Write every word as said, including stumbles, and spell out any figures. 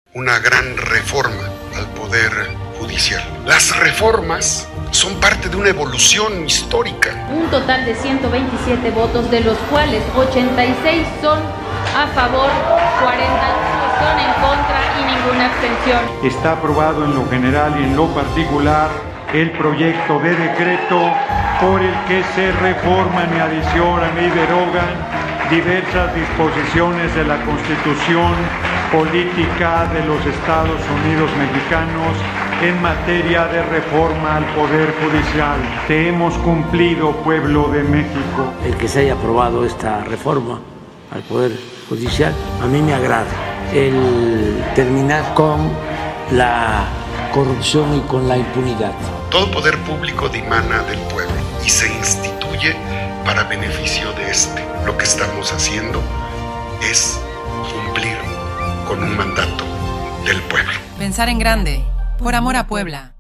una gran reforma al Poder Judicial. Las reformas son parte de una evolución histórica. Un total de ciento veintisiete votos, de los cuales ochenta y seis son a favor, cuarenta y uno son en contra y ninguna abstención. Está aprobado en lo general y en lo particular el proyecto de decreto por el que se reforman y adicionan y derogan diversas disposiciones de la Constitución Política de los Estados Unidos Mexicanos en materia de reforma al Poder Judicial. Te hemos cumplido, pueblo de México. El que se haya aprobado esta reforma al Poder Judicial, a mí me agrada. El terminar con la corrupción y con la impunidad. Todo poder público dimana del pueblo y se instituye para beneficio de este. Lo que estamos haciendo es cumplir con un mandato del pueblo. Pensar en grande, por amor a Puebla.